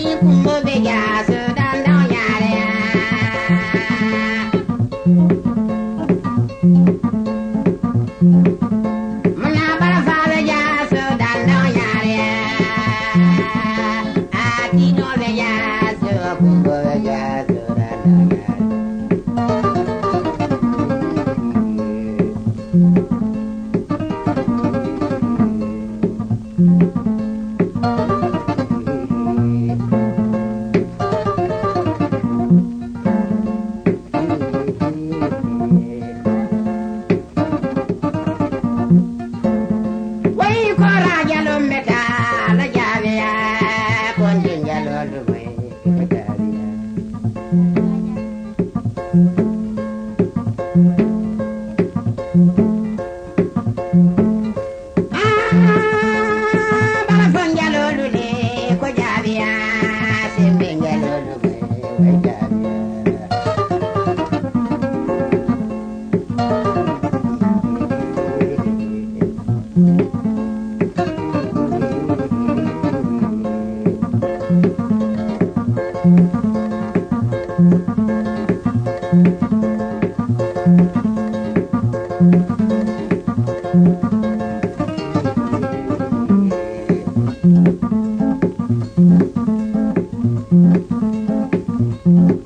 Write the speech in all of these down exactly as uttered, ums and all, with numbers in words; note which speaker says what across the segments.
Speaker 1: Thank you.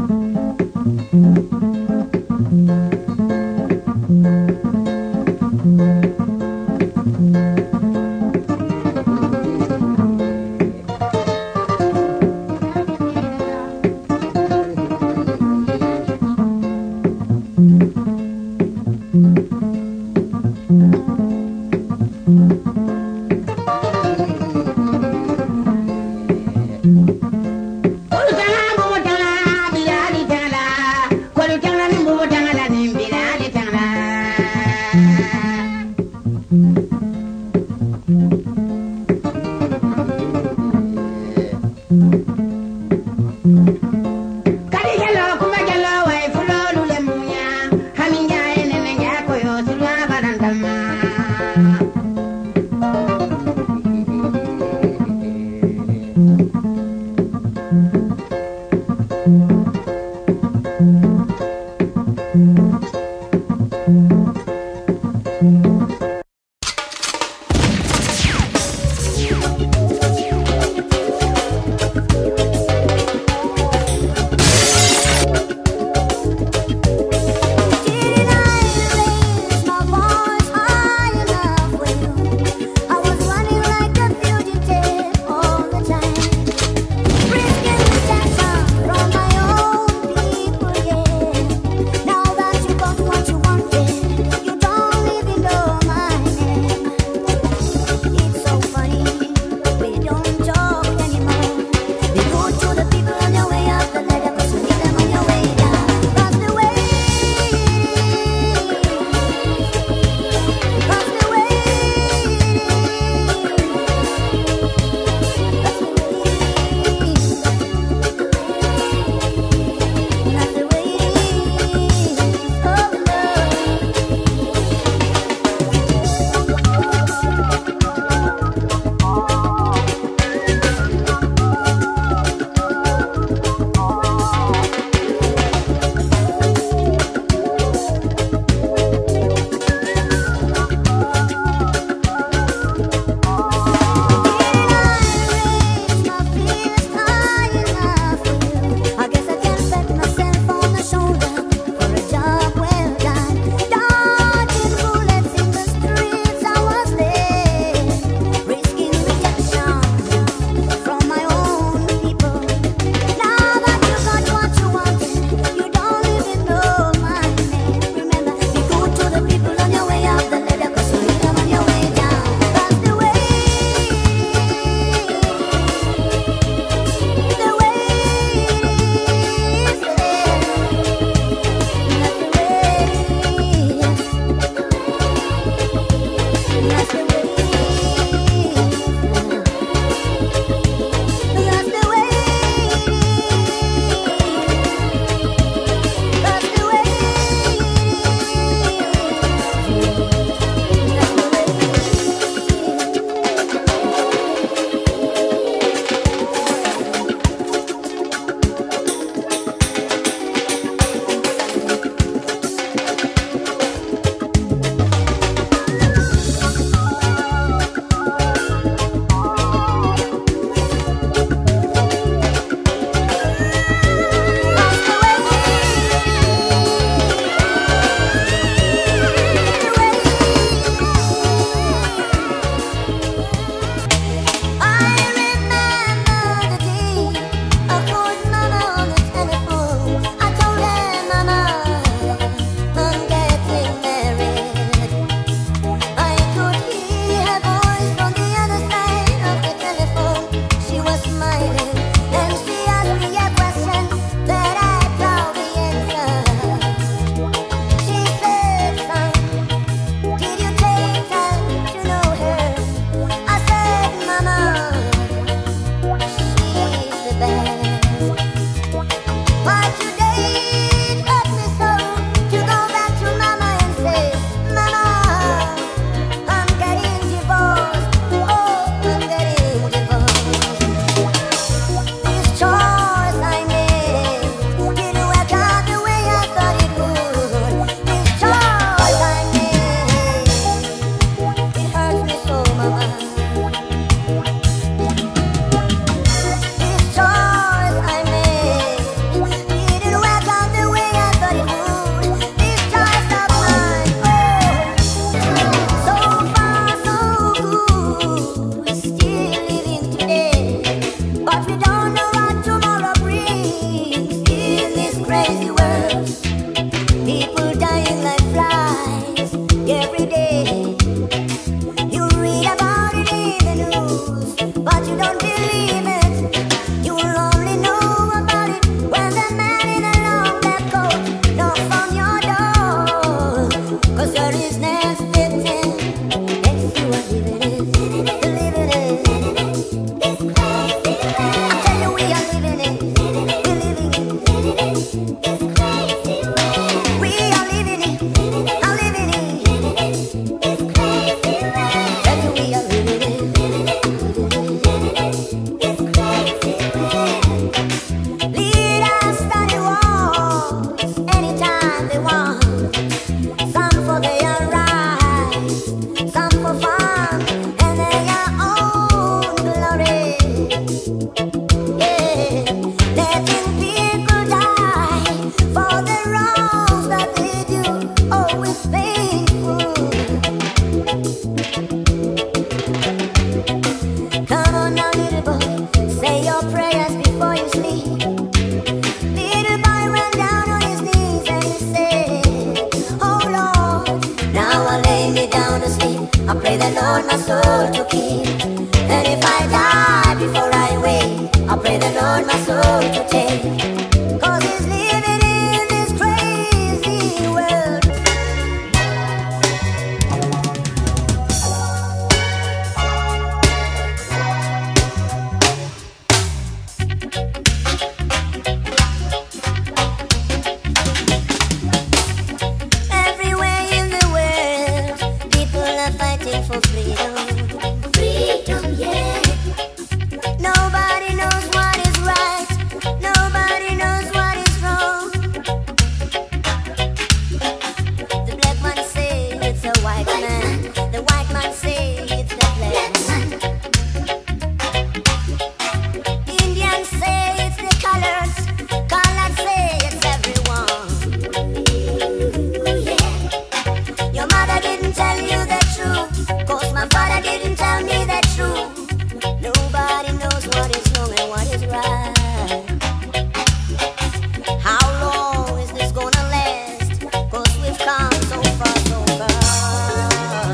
Speaker 1: soul to keep. And if I die before I wake, I pray the Lord my soul to take. Cause he's living in this crazy world. Everywhere in the world, people are fighting for freedom. Freedom, yeah. Nobody knows what is right. Nobody knows what is wrong. The black man say it's a white man. The white man say it's the black man. Indians say it's the colors. Colors say it's everyone. Yeah. Your mother didn't tell you the truth, cause my father didn't tell me the truth. Nobody knows what is wrong and what is right. How long is this gonna last? Cause we've come so far, so far.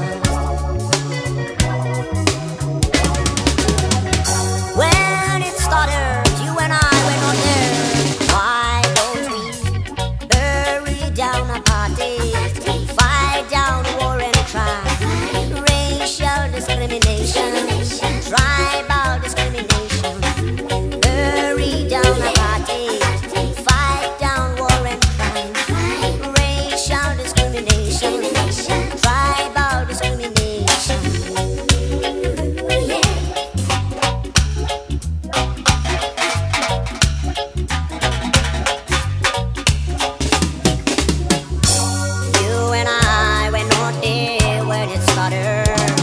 Speaker 1: When it started, you and I were not there. Why don't we bury down a party, fight down war and crime, racial discrimination, tribal discrimination, bury down a party, fight down war and crime, racial discrimination, tribal discrimination. You and I were not there when it started.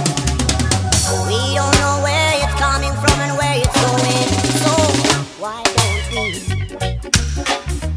Speaker 1: We don't know where it's coming from and where it's going. So why don't we